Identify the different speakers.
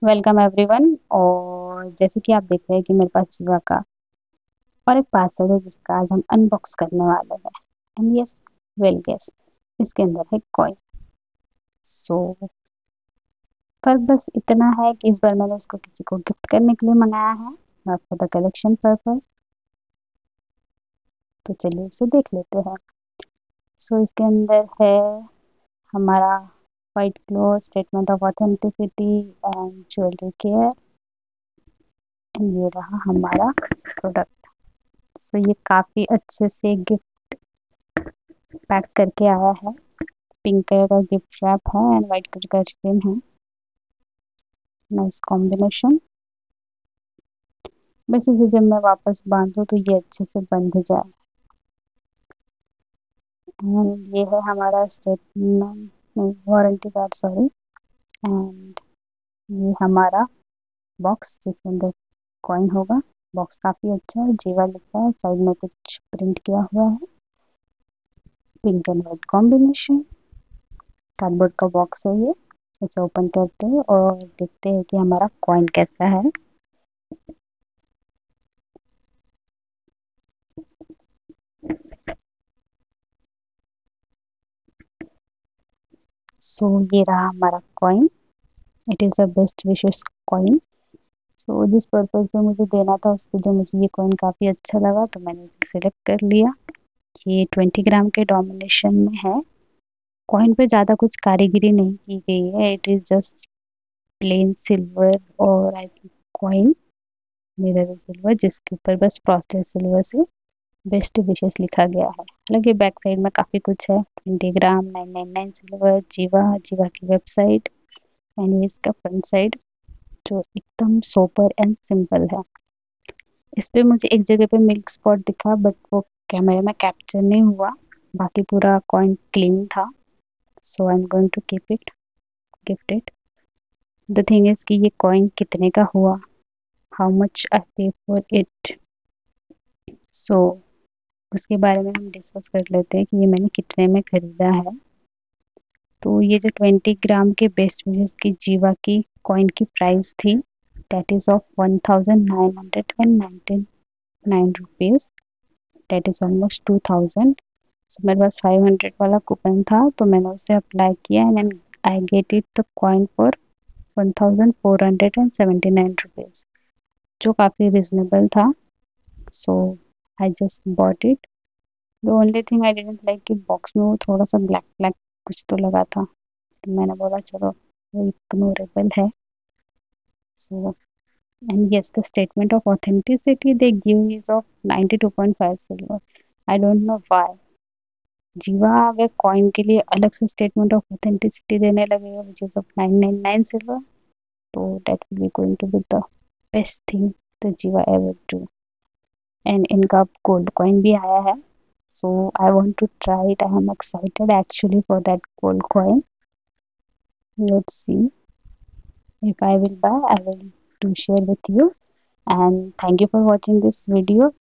Speaker 1: Welcome everyone. और जैसे कि आप देख रहे हैं कि मेरे पास जीवा का और एक पार्सल है जिसका आज हम अनबॉक्स करने वाले हैं। एंड यस, वेल गेस, इसके अंदर है कॉइन। सो पर बस इतना है कि इस बार मैंने इसको किसी को गिफ्ट करने के लिए मंगाया है, not for the collection purpose. तो चलिए इसे देख लेते हैं। सो इसके अंदर है हमारा white cloth, statement of authenticity and jewellery care. And ये रहा हमारा प्रोडक्ट। तो ये काफ़ी अच्छे से गिफ्ट पैक करके आया है। पिंक कलर का गिफ्ट रैप है एंड वाइट कलर का रिबन है। Nice combination. बस इसे जब मैं वापस बांधूँ तो ये अच्छे से बंध जाए। एंड ये है हमारा statement, warranty card, sorry. And ये हमारा बॉक्स जिसके अंदर कॉइन होगा। बॉक्स काफ़ी अच्छा है, जीवा लिखा है, साइड में कुछ प्रिंट किया हुआ है, pink and white combination. Cardboard का बॉक्स है ये। इसे ओपन करते हैं और देखते हैं कि हमारा कॉइन कैसा है। सो ये रहा हमारा coin. It is a best wishes coin. So जिस पर्पज पे मुझे देना था उसके लिए मुझे ये कॉइन काफ़ी अच्छा लगा, तो मैंने इसे सिलेक्ट कर लिया। ये 20 ग्राम के डोमिनेशन में है। कॉइन पे ज़्यादा कुछ कारीगरी नहीं की गई है, it is just plain silver और I think coin, mirror silver, जिसके ऊपर बस फ्रॉस्टेड सिल्वर से बेस्ट विशेस लिखा गया है। हालांकि बैक साइड में काफ़ी कुछ है, 20 ग्राम, 999 सिल्वर, जीवा, जीवा की वेबसाइट। एंड ये इसका फ्रंट साइड जो एकदम सोबर एंड सिंपल है। इस पे मुझे एक जगह पे मिल्क स्पॉट दिखा बट वो कैमरे में कैप्चर नहीं हुआ। बाकी पूरा कॉइन क्लीन था। So I am going to keep it, gift it. The thing is कि ये कॉइन कितने का हुआ, हाउ मच आई पे फॉर इट। सो उसके बारे में हम डिस्कस कर लेते हैं कि ये मैंने कितने में खरीदा है। तो ये जो 20 ग्राम के बेस्ट विशेस की जीवा की कॉइन की प्राइस थी, that is of 1999 rupees. That is almost 2000। So मेरे पास 500 वाला कूपन था तो मैंने उसे अप्लाई किया and I get it the coin for 1479 rupees, जो काफ़ी रिजनेबल था। So I just bought it. The only thing I didn't like कि बॉक्स में वो थोड़ा सा ब्लैक ब्लैक कुछ तो लगा था, तो मैंने बोला चलो वो इग्नोरेबल है। सो and yes, the statement of authenticity they give is of 92.5 silver. I don't know why जीवा अगर कॉइन के लिए अलग से स्टेटमेंट ऑफ ऑथेंटिसिटी देने लगेगा विच इज ऑफ 999 सिल्वर, तो that will be going to be the best thing the Giva ever do. And इनका गोल्ड कॉइन भी आया है, so I want to try it. I am excited actually for that gold coin. Let's see if I will buy, I will do share with you. And thank you for watching this video.